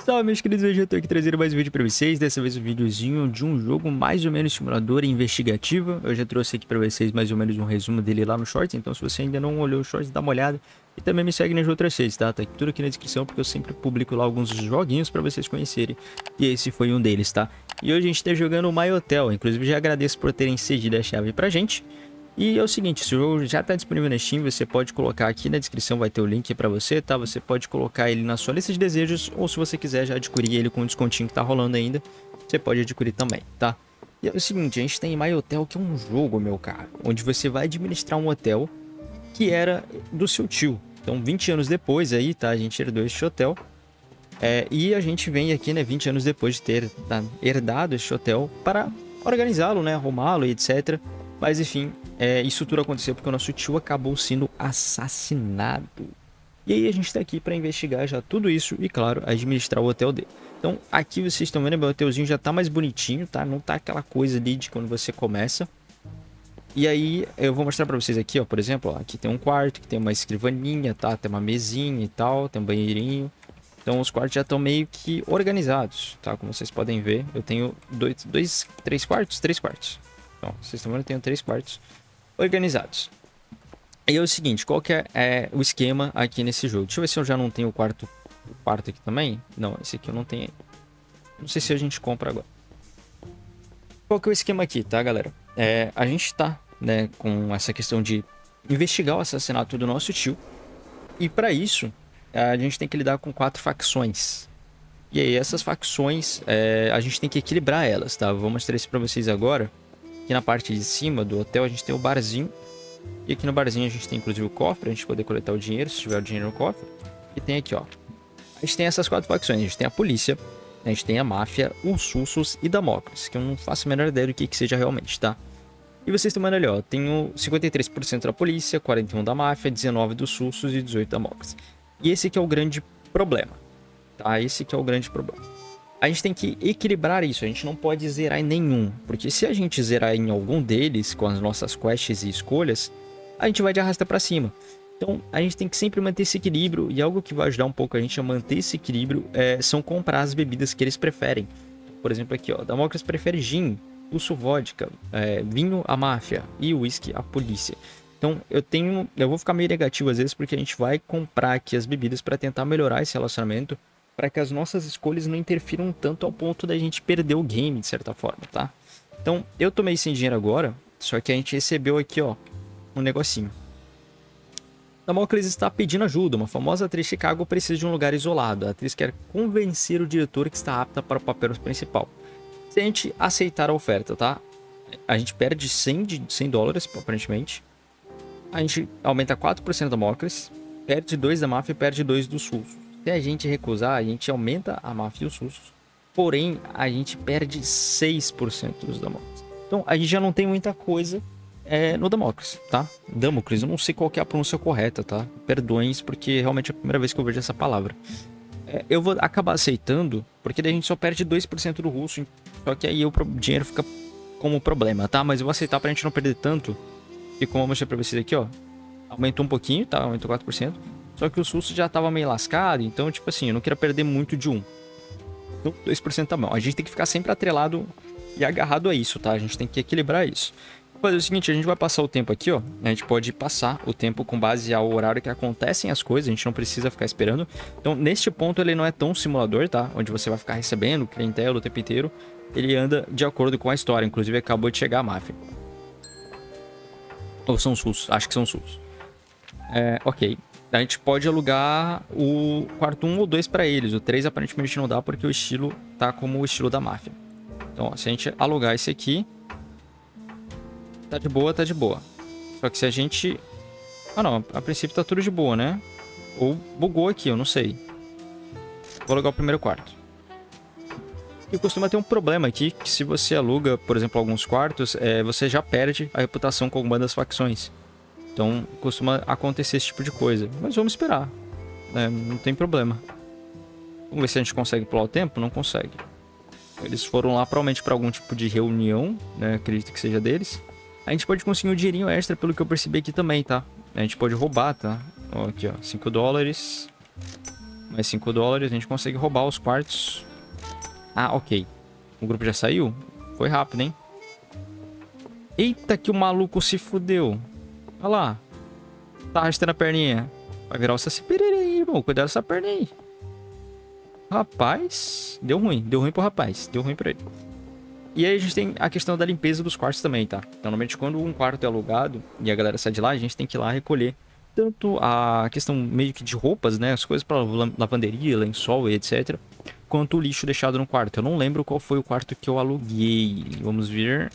Salve, meus queridos, hoje eu tô aqui trazendo mais um vídeo pra vocês. Dessa vez um videozinho de um jogo mais ou menos simulador e investigativo. Eu já trouxe aqui pra vocês mais ou menos um resumo dele lá no Shorts. Então se você ainda não olhou o Shorts, dá uma olhada. E também me segue nas outras redes, tá? Tá tudo aqui na descrição, porque eu sempre publico lá alguns joguinhos pra vocês conhecerem. E esse foi um deles, tá? E hoje a gente tá jogando o My Hotel. Inclusive já agradeço por terem cedido a chave pra gente. E é o seguinte, se o jogo já está disponível na Steam, você pode colocar aqui na descrição, vai ter o link para você, tá? Você pode colocar ele na sua lista de desejos, ou se você quiser já adquirir ele com o descontinho que tá rolando ainda, você pode adquirir também, tá? E é o seguinte, a gente tem My Hotel, que é um jogo, meu caro, onde você vai administrar um hotel que era do seu tio. Então, 20 anos depois aí, tá? A gente herdou este hotel. E a gente vem aqui, né, 20 anos depois de ter herdado este hotel para organizá-lo, né, arrumá-lo e etc. Mas enfim, isso tudo aconteceu porque o nosso tio acabou sendo assassinado. E aí a gente tá aqui para investigar já tudo isso e, claro, administrar o hotel dele. Então aqui vocês estão vendo, meu hotelzinho já tá mais bonitinho, tá? Não tá aquela coisa ali de quando você começa. E aí eu vou mostrar para vocês aqui, ó, por exemplo, ó, aqui tem um quarto, que tem uma escrivaninha, tá? Tem uma mesinha e tal, tem um banheirinho. Então os quartos já estão meio que organizados, tá? Como vocês podem ver, eu tenho três quartos. Então, vocês estão vendo, eu tenho 3 quartos organizados. E é o seguinte, qual que é o esquema aqui nesse jogo? Deixa eu ver se eu já não tenho o quarto aqui também. Não, esse aqui eu não tenho. Não sei se a gente compra agora. Qual que é o esquema aqui, tá, galera? A gente tá, né, com essa questão de investigar o assassinato do nosso tio. E para isso, a gente tem que lidar com 4 facções. E aí, essas facções, a gente tem que equilibrar elas, tá? Vou mostrar isso para vocês agora. Aqui na parte de cima do hotel a gente tem o barzinho. E aqui no barzinho a gente tem inclusive o cofre, a gente poder coletar o dinheiro, se tiver o dinheiro no cofre. E tem aqui, ó. A gente tem essas 4 facções. A gente tem a polícia, a gente tem a máfia, os Sussos e Damocles, que eu não faço a menor ideia do que seja realmente, tá? E vocês estão vendo ali, ó. Tenho 53% da polícia, 41% da máfia, 19% dos Sussos e 18% da Damocles. E esse que é o grande problema, tá? Esse que é o grande problema. A gente tem que equilibrar isso, a gente não pode zerar em nenhum. Porque se a gente zerar em algum deles, com as nossas quests e escolhas, a gente vai de arrasta pra cima. Então, a gente tem que sempre manter esse equilíbrio. E algo que vai ajudar um pouco a gente a manter esse equilíbrio são comprar as bebidas que eles preferem. Por exemplo, aqui, ó, Damocles prefere gin, Urso vodka, vinho a máfia e whisky a polícia. Então, eu vou ficar meio negativo às vezes, porque a gente vai comprar aqui as bebidas para tentar melhorar esse relacionamento, para que as nossas escolhas não interfiram tanto ao ponto da gente perder o game, de certa forma, tá? Então, eu tomei sem dinheiro agora, só que a gente recebeu aqui, ó, um negocinho. Damocles está pedindo ajuda. Uma famosa atriz de Chicago precisa de um lugar isolado. A atriz quer convencer o diretor que está apta para o papel principal. Se a gente aceitar a oferta, tá? A gente perde 100 dólares, aparentemente. A gente aumenta 4% da Damocles, perde 2 da máfia e perde 2 do Sus. Se a gente recusar, a gente aumenta a máfia e os sussos. Porém, a gente perde 6% dos Damocles. Então, a gente já não tem muita coisa no Damocles, tá? Damocles, eu não sei qual que é a pronúncia correta, tá? Perdoem, porque realmente é a primeira vez que eu vejo essa palavra. Eu vou acabar aceitando, porque daí a gente só perde 2% do russo. Só que aí o dinheiro fica como problema, tá? Mas eu vou aceitar pra gente não perder tanto. E como eu mostrei pra vocês aqui, ó. Aumentou um pouquinho, tá? Aumentou 4%. Só que o susto já tava meio lascado, então, tipo assim, eu não queria perder muito de 1. Então, 2% tá bom. A gente tem que ficar sempre atrelado e agarrado a isso, tá? A gente tem que equilibrar isso. Vou fazer o seguinte, a gente vai passar o tempo aqui, ó. A gente pode passar o tempo com base ao horário que acontecem as coisas, a gente não precisa ficar esperando. Então, neste ponto, ele não é tão simulador, tá? Onde você vai ficar recebendo clientela o tempo inteiro. Ele anda de acordo com a história. Inclusive, acabou de chegar a máfia. Ou são SUS? Acho que são SUS. Ok. A gente pode alugar o quarto 1 ou 2 para eles. O 3 aparentemente não dá porque o estilo tá como o estilo da máfia. Então, ó, se a gente alugar esse aqui, tá de boa, tá de boa. Só que se a gente... Ah, não. A princípio tá tudo de boa, né? Ou bugou aqui, eu não sei. Vou alugar o primeiro quarto. E costuma ter um problema aqui, que se você aluga, por exemplo, alguns quartos, você já perde a reputação com alguma das facções. Então, costuma acontecer esse tipo de coisa. Mas vamos esperar. Não tem problema. Vamos ver se a gente consegue pular o tempo. Não consegue. Eles foram lá provavelmente para algum tipo de reunião, né? Acredito que seja deles. A gente pode conseguir um dinheirinho extra, pelo que eu percebi aqui também, tá? A gente pode roubar, tá? Ó, aqui, ó. 5 dólares. Mais 5 dólares, a gente consegue roubar os quartos. Ah, ok. O grupo já saiu? Foi rápido, hein? Eita, que o maluco se fudeu. Olha lá. Tá arrastando a perninha. Vai virar o Saci Pererê aí, irmão. Cuidado dessa perna aí. Rapaz. Deu ruim. Deu ruim pro rapaz. Deu ruim pra ele. E aí a gente tem a questão da limpeza dos quartos também, tá? Então, normalmente quando um quarto é alugado e a galera sai de lá, a gente tem que ir lá recolher tanto a questão meio que de roupas, né? As coisas pra lavanderia, lençol e etc. Quanto o lixo deixado no quarto. Eu não lembro qual foi o quarto que eu aluguei. Vamos ver.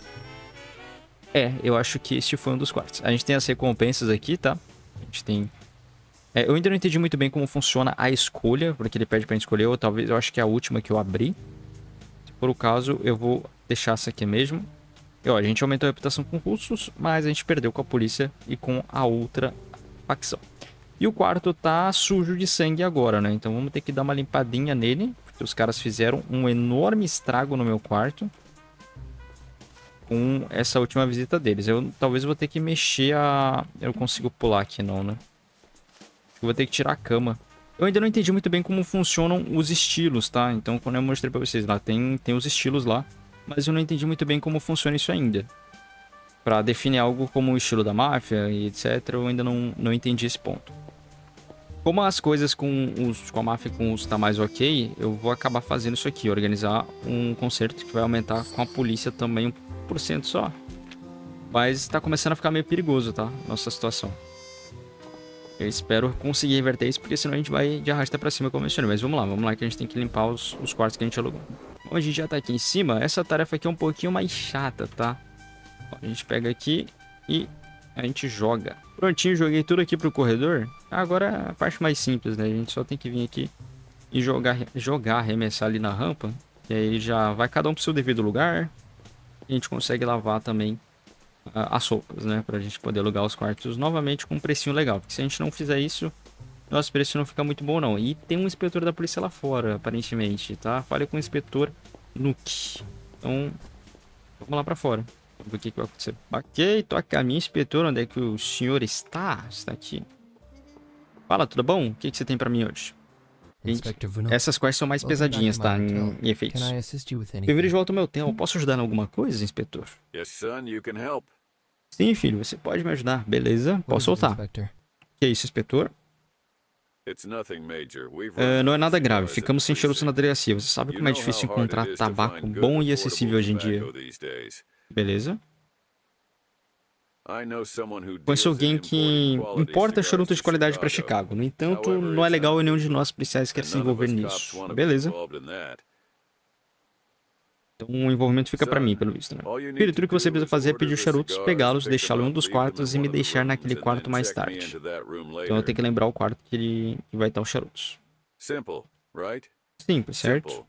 Eu acho que este foi um dos quartos. A gente tem as recompensas aqui, tá? A gente tem... eu ainda não entendi muito bem como funciona a escolha, porque ele pede pra gente escolher, ou talvez eu acho que é a última que eu abri. Se for o caso, eu vou deixar essa aqui mesmo. E ó, a gente aumentou a reputação com russos, mas a gente perdeu com a polícia e com a outra facção. E o quarto tá sujo de sangue agora, né? Então vamos ter que dar uma limpadinha nele, porque os caras fizeram um enorme estrago no meu quarto com essa última visita deles. Eu talvez vou ter que mexer a... Eu não consigo pular aqui não, né? Eu vou ter que tirar a cama. Eu ainda não entendi muito bem como funcionam os estilos, tá? Então quando eu mostrei pra vocês lá, tem os estilos lá. Mas eu não entendi muito bem como funciona isso ainda. Pra definir algo como o estilo da máfia e etc, eu ainda não entendi esse ponto. Como as coisas com a máfia e com os tá mais ok, eu vou acabar fazendo isso aqui. Organizar um concerto que vai aumentar com a polícia também 1% só. Mas tá começando a ficar meio perigoso, tá? Nossa situação. Eu espero conseguir reverter isso, porque senão a gente vai de arrasta pra cima, como eu mencionei. Mas vamos lá que a gente tem que limpar os quartos que a gente alugou. Bom, a gente já tá aqui em cima. Essa tarefa aqui é um pouquinho mais chata, tá? Ó, a gente pega aqui e a gente joga. Prontinho, joguei tudo aqui pro corredor. Agora é a parte mais simples, né? A gente só tem que vir aqui e jogar, arremessar ali na rampa. E aí já vai cada um pro seu devido lugar. E a gente consegue lavar também as roupas, né? Pra gente poder alugar os quartos novamente com um precinho legal. Porque se a gente não fizer isso, nosso preço não fica muito bom, não. E tem um inspetor da polícia lá fora, aparentemente, tá? Fale com o inspetor Nuke. Então, vamos lá pra fora. Vamos ver o que vai acontecer. Ok, tô a caminho, inspetor. Onde é que o senhor está? Está aqui. Fala, tudo bom? O que você tem pra mim hoje? Essas quests são mais pesadinhas, tá? Em efeitos. Bem-vindo de volta ao meu hotel. Posso ajudar em alguma coisa, inspetor? Sim, filho, você pode me ajudar. Beleza, posso soltar. Que é isso, inspetor? Não é nada grave. Ficamos sem charutos na delegacia. Você sabe como é difícil encontrar tabaco bom e acessível hoje em dia. Beleza. Conheço alguém que importa charutos de qualidade para Chicago. No entanto, não é legal e nenhum de nós policiais quer se envolver nisso. Beleza. Então o envolvimento fica para mim, pelo visto, né? Filho, tudo que você precisa fazer é pedir os charutos, pegá-los, deixá-los em um dos quartos e me deixar naquele quarto mais tarde. Então eu tenho que lembrar o quarto que vai estar os charutos. Simples, certo?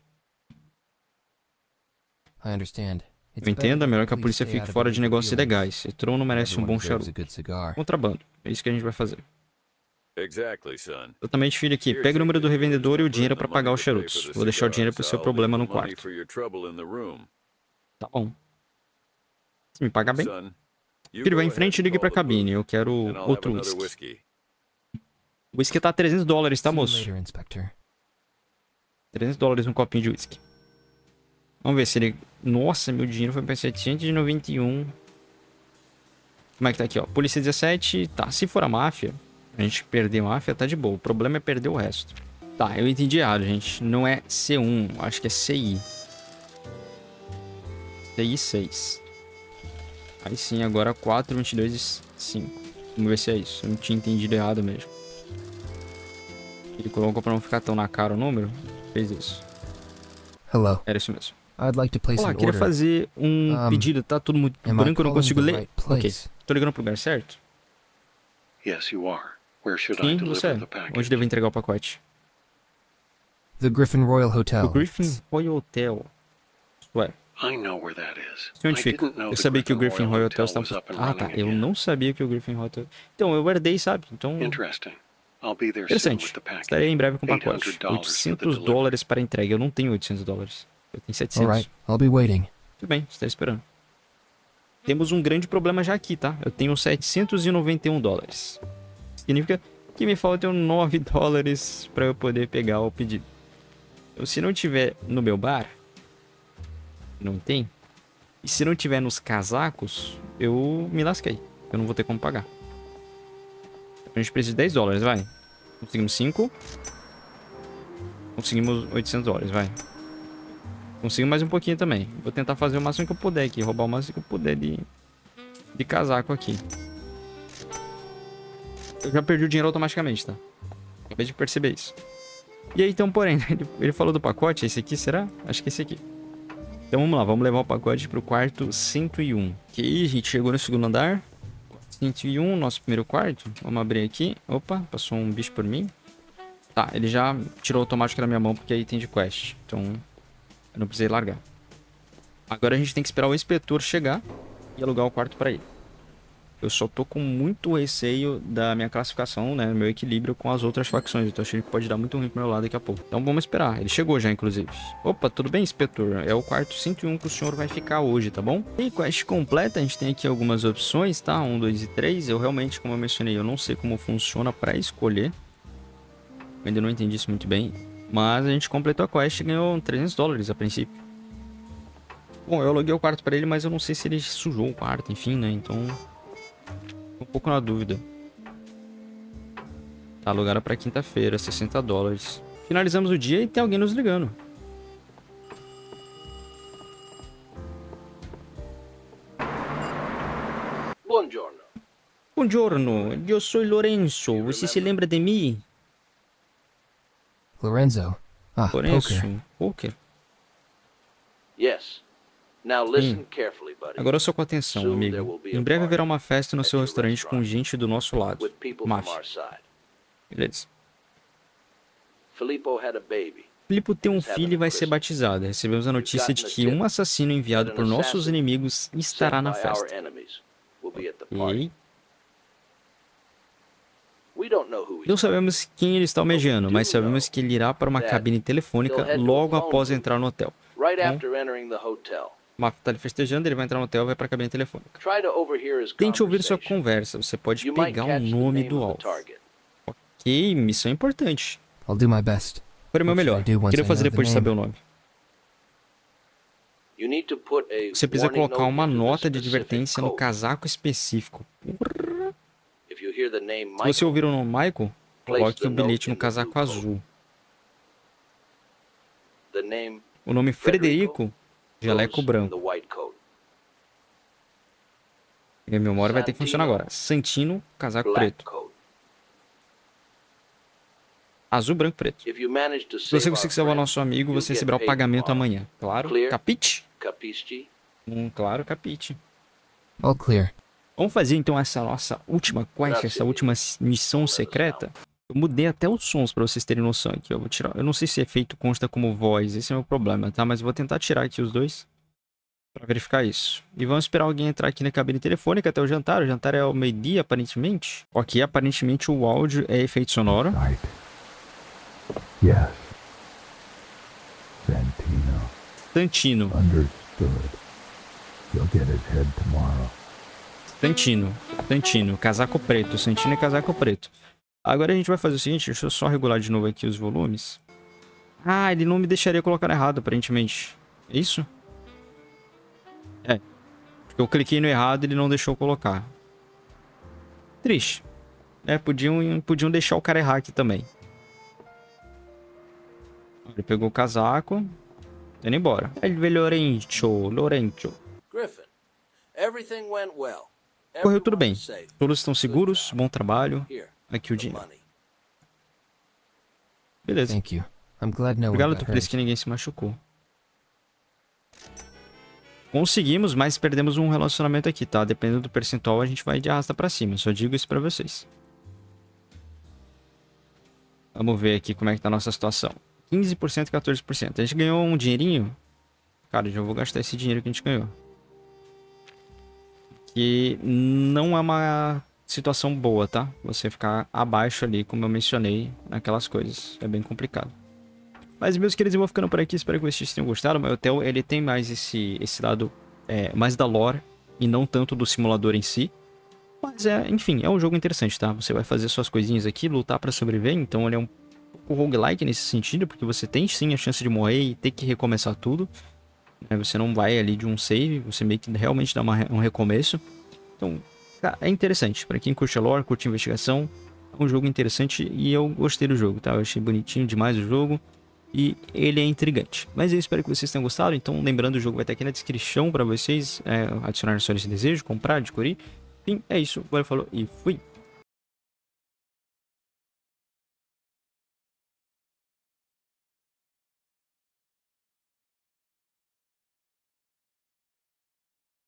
Eu entendo, é melhor que a polícia fique fora de negócios ilegais. E Tron não merece um bom charuto. Contrabando. É isso que a gente vai fazer. Exatamente, filho, aqui. Pega o número do revendedor e o dinheiro para pagar os charutos. Vou deixar o dinheiro pro seu problema no quarto. Tá bom. Se me pagar bem. Filho, vai em frente e ligue pra cabine. Eu quero outro whisky. O whisky tá a $300, tá, moço? $300 um copinho de whisky. Vamos ver se ele... Nossa, meu dinheiro foi pra 791. Como é que tá aqui, ó? Polícia 17. Tá, se for a máfia, a gente perder a máfia, tá de boa. O problema é perder o resto. Tá, eu entendi errado, gente. Não é C1, acho que é CI. CI 6. Aí sim, agora 4, 22 e 5. Vamos ver se é isso. Eu não tinha entendido errado mesmo. Ele colocou pra não ficar tão na cara o número. Fez isso. Hello. Era isso mesmo. Olá, queria fazer um pedido, tá? Tudo muito branco, eu não consigo ler. Ok. Tô ligando pro lugar certo? Sim, você é. Onde devo entregar o pacote? The Griffin Royal Hotel. O Griffin Royal Hotel. Ué. Sei onde fica. Eu sabia que o Griffin Royal Hotel estava... Ah, tá. Eu não sabia que o Griffin Royal Hotel... Então, eu herdei, sabe? Então... Interessante. Estarei em breve com o pacote. $800 para entrega. Eu não tenho $800. Eu tenho 700. Tudo bem, você tá esperando. Temos um grande problema já aqui, tá? Eu tenho $791. Significa que me faltam 9 dólares para eu poder pegar o pedido. Então, se não tiver no meu bar, não tem. E se não tiver nos casacos, eu me lasquei. Eu não vou ter como pagar. Então, a gente precisa de 10 dólares, vai. Conseguimos 5. Conseguimos 800 dólares, vai. Consigo mais um pouquinho também. Vou tentar fazer o máximo que eu puder aqui. Roubar o máximo que eu puder de casaco aqui. Eu já perdi o dinheiro automaticamente, tá? Acabei de perceber isso. E aí, então, porém, ele falou do pacote. É esse aqui, será? Acho que é esse aqui. Então, vamos lá. Vamos levar o pacote pro quarto 101. Ok, a gente chegou no segundo andar. 101, nosso primeiro quarto. Vamos abrir aqui. Opa, passou um bicho por mim. Tá, ele já tirou automático da minha mão porque aí tem de quest. Então, eu não precisei largar. Agora a gente tem que esperar o inspetor chegar e alugar o quarto pra ele. Eu só tô com muito receio da minha classificação, né? Meu equilíbrio com as outras facções. Então achei que pode dar muito ruim pro meu lado daqui a pouco. Então vamos esperar. Ele chegou já, inclusive. Opa, tudo bem, inspetor? É o quarto 101 que o senhor vai ficar hoje, tá bom? E quest completa, a gente tem aqui algumas opções, tá? 1, 2 e 3. Eu realmente, como eu mencionei, eu não sei como funciona pra escolher. Eu ainda não entendi isso muito bem. Mas a gente completou a quest e ganhou 300 dólares a princípio. Bom, eu aluguei o quarto pra ele, mas eu não sei se ele sujou o quarto, enfim, né? Então... tô um pouco na dúvida. Tá alugada pra quinta-feira, 60 dólares. Finalizamos o dia e tem alguém nos ligando. Buongiorno. Buongiorno, eu sou Lorenzo. Você se lembra de mim? Lorenzo. Ah, Lorenzo, poker. poker. Yes. Now listen carefully, buddy. Agora só com atenção, amigo. Em breve haverá uma festa no seu restaurante com gente do nosso lado. With people from Máfia. our side. Beleza. Filippo had a baby. Filipe tem um filho e vai ser batizado. Recebemos a notícia de que um assassino enviado por nossos inimigos estará na Sent by our festa. enemies will be at the party. E We don't know who he não is. sabemos quem ele está almejando, mas sabemos que ele irá para uma cabine telefônica logo após entrar no hotel. Right after entering the hotel. O Mafia tá ali festejando, ele vai entrar no hotel e vai para a cabine telefônica. Try to overhear his Tente ouvir sua conversation. conversa, você pode You might pegar o catch the nome name do of the alvo. target. Ok, missão importante. I'll do my best. Foi o meu What should melhor. I do once Queria I fazer know the depois de name? saber o nome. You need to put a Você precisa warning colocar note uma into the nota de specific advertência no code. casaco específico. If you hear the name Se você Michael, ouvir o nome Michael, coloque o bilhete no casaco azul. the name O nome Frederico, jaleco goes in branco. the white coat. Minha memória vai ter que funcionar agora. Santino, casaco Black preto. coat. Azul, branco, preto. If you manage to Se save você our conseguir salvar friend, nosso amigo, you'll você get receberá o paid pagamento tomorrow. amanhã. Claro. Clear? Capite? Capisci? Claro, capite. All clear. Vamos fazer então essa nossa última quest, essa última missão secreta. Eu mudei até os sons pra vocês terem noção aqui. Eu vou tirar. Eu não sei se efeito consta como voz, esse é o meu problema, tá? Mas eu vou tentar tirar aqui os dois pra verificar isso. E vamos esperar alguém entrar aqui na cabine telefônica até o jantar. O jantar é ao meio-dia, aparentemente. Ok, aparentemente o áudio é efeito sonoro. Right. Yes. Santino. Santino. Understood. He'll get his head tomorrow. Santino, casaco preto. Santino é casaco preto. Agora a gente vai fazer o seguinte, deixa eu só regular de novo aqui os volumes. Ah, ele não me deixaria colocar errado, aparentemente. É isso? É. Porque eu cliquei no errado e ele não deixou eu colocar. Triste. É, podiam deixar o cara errar aqui também. Ele pegou o casaco. Tá indo embora. Ele veio Lorenzo. Griffin, everything went well. Correu tudo bem. Everyone's safe. Todos estão seguros, bom trabalho. Here, Aqui o the dinheiro. money. Beleza. Thank you. I'm glad no one Obrigado, got por isso hurt. que ninguém se machucou. Conseguimos, mas perdemos um relacionamento aqui, tá? Dependendo do percentual, a gente vai de arrasta pra cima. Só digo isso pra vocês. Vamos ver aqui como é que tá a nossa situação. 15% e 14%. A gente ganhou um dinheirinho. Cara, já vou gastar esse dinheiro que a gente ganhou. Que não é uma situação boa, tá? Você ficar abaixo ali, como eu mencionei, naquelas coisas. É bem complicado. Mas, meus queridos, eu vou ficando por aqui. Espero que vocês tenham gostado. O hotel, ele tem mais esse lado, mais da lore e não tanto do simulador em si. Mas, enfim, é um jogo interessante, tá? Você vai fazer suas coisinhas aqui, lutar pra sobreviver, então ele é um pouco roguelike nesse sentido, porque você tem sim a chance de morrer e ter que recomeçar tudo. Você não vai ali de um save, você meio que realmente dá um recomeço. Então, cara, é interessante. Pra quem curte a lore, curte investigação, é um jogo interessante e eu gostei do jogo, tá? Eu achei bonitinho demais o jogo e ele é intrigante. Mas eu espero que vocês tenham gostado. Então, lembrando, o jogo vai estar aqui na descrição pra vocês adicionar sua lista de desejo, comprar, adquirir. Enfim, é isso. Agora falou e fui!